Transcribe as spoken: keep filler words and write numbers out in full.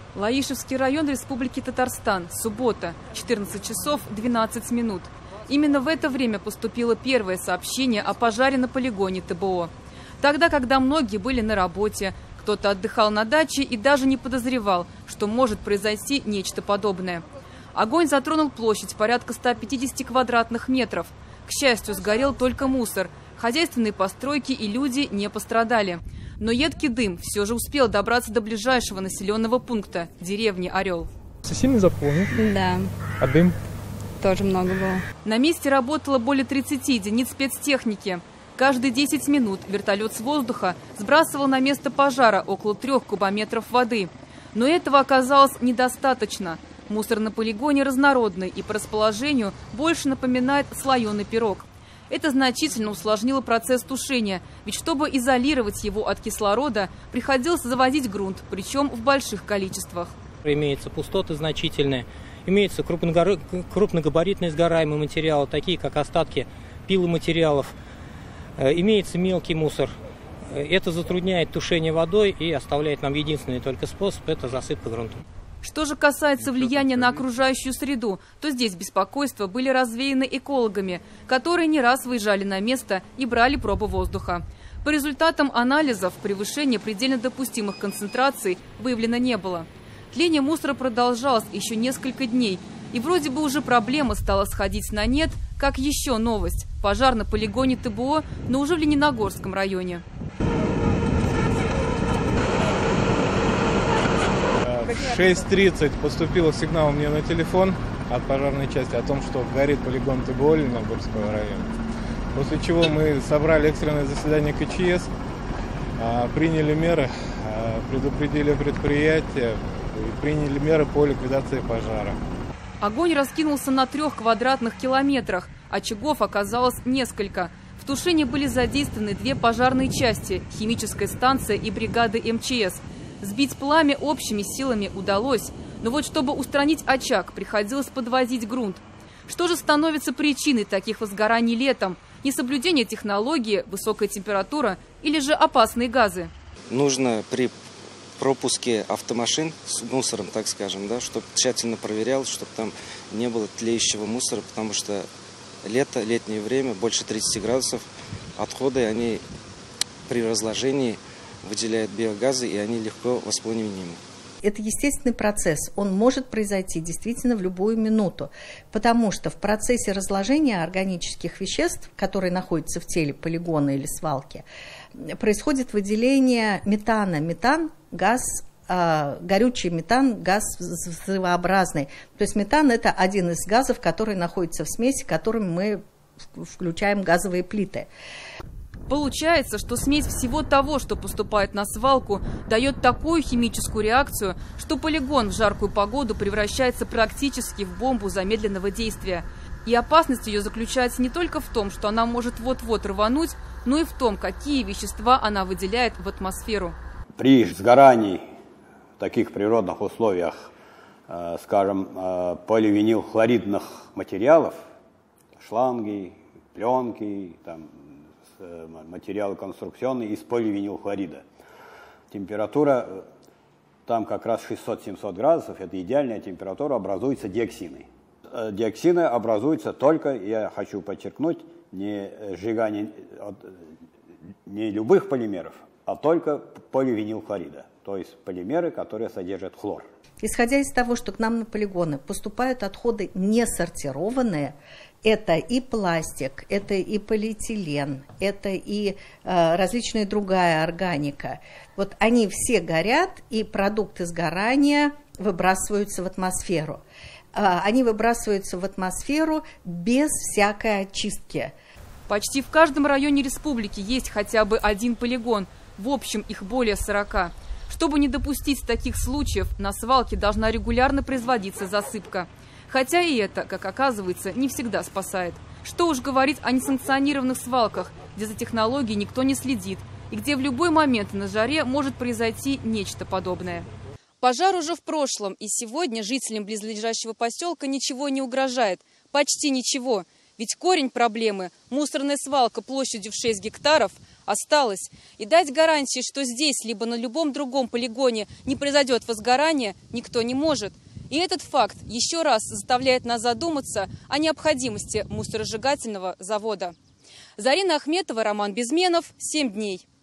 Лаишевский район Республики Татарстан. Суббота. четырнадцать часов двенадцать минут. Именно в это время поступило первое сообщение о пожаре на полигоне ТБО. Тогда, когда многие были на работе, кто-то отдыхал на даче и даже не подозревал, что может произойти нечто подобное. Огонь затронул площадь порядка ста пятидесяти квадратных метров. К счастью, сгорел только мусор. Хозяйственные постройки и люди не пострадали. Но едкий дым все же успел добраться до ближайшего населенного пункта – деревни Орел. Сильно заполнил? Да. А дым? Тоже много было. На месте работало более тридцати единиц спецтехники. Каждые десять минут вертолет с воздуха сбрасывал на место пожара около трех кубометров воды. Но этого оказалось недостаточно. Мусор на полигоне разнородный и по расположению больше напоминает слоеный пирог. Это значительно усложнило процесс тушения, ведь чтобы изолировать его от кислорода, приходилось завозить грунт, причем в больших количествах. Имеются пустоты значительные, имеются крупногабаритные сгораемые материалы, такие как остатки пиломатериалов, имеется мелкий мусор. Это затрудняет тушение водой и оставляет нам единственный только способ – это засыпка грунтом. Что же касается влияния на окружающую среду, то здесь беспокойства были развеяны экологами, которые не раз выезжали на место и брали пробы воздуха. По результатам анализов превышения предельно допустимых концентраций выявлено не было. Тление мусора продолжалось еще несколько дней, и вроде бы уже проблема стала сходить на нет, как еще новость – пожар на полигоне ТБО, но уже в Лениногорском районе. В шесть тридцать поступил сигнал мне на телефон от пожарной части о том, что горит полигон ТБО Лениногорского района. После чего мы собрали экстренное заседание КЧС, приняли меры, предупредили предприятие и приняли меры по ликвидации пожара. Огонь раскинулся на трех квадратных километрах. Очагов оказалось несколько. В тушении были задействованы две пожарные части – химическая станция и бригады эм че эс. Сбить пламя общими силами удалось, но вот чтобы устранить очаг, приходилось подвозить грунт. Что же становится причиной таких возгораний летом? Несоблюдение технологии, высокая температура или же опасные газы? Нужно при пропуске автомашин с мусором, так скажем, да, чтобы тщательно проверял, чтобы там не было тлеющего мусора, потому что лето, летнее время, больше тридцати градусов, отходы, они при разложении выделяют биогазы, и они легко воспламенимы. Это естественный процесс, он может произойти действительно в любую минуту, потому что в процессе разложения органических веществ, которые находятся в теле полигона или свалки, происходит выделение метана. Метан – газ, э, горючий метан, газ взрывообразный. То есть метан – это один из газов, который находится в смеси, которым мы включаем газовые плиты. Получается, что смесь всего того, что поступает на свалку, дает такую химическую реакцию, что полигон в жаркую погоду превращается практически в бомбу замедленного действия. И опасность ее заключается не только в том, что она может вот-вот рвануть, но и в том, какие вещества она выделяет в атмосферу. При сгорании в таких природных условиях, скажем, поливинилхлоридных материалов, шланги, пленки, там, материалы конструкционные из поливинилхлорида. Температура там как раз шестьсот-семьсот градусов, это идеальная температура, образуются диоксины. Диоксины образуются только, я хочу подчеркнуть, не сжигание не любых полимеров, а только поливинилхлорида, то есть полимеры, которые содержат хлор. Исходя из того, что к нам на полигоны поступают отходы не сортированные, это и пластик, это и полиэтилен, это и э, различная другая органика. Вот они все горят, и продукты сгорания выбрасываются в атмосферу. Э, они выбрасываются в атмосферу без всякой очистки. Почти в каждом районе республики есть хотя бы один полигон, в общем их более сорока. Чтобы не допустить таких случаев, на свалке должна регулярно производиться засыпка. Хотя и это, как оказывается, не всегда спасает. Что уж говорить о несанкционированных свалках, где за технологией никто не следит, и где в любой момент на жаре может произойти нечто подобное. Пожар уже в прошлом, и сегодня жителям близлежащего поселка ничего не угрожает. Почти ничего. Ведь корень проблемы – мусорная свалка площадью в шесть гектаров осталось. И дать гарантии, что здесь, либо на любом другом полигоне не произойдет возгорание, никто не может. И этот факт еще раз заставляет нас задуматься о необходимости мусоросжигательного завода. Зарина Ахметова, Роман Безменов, «Семь дней».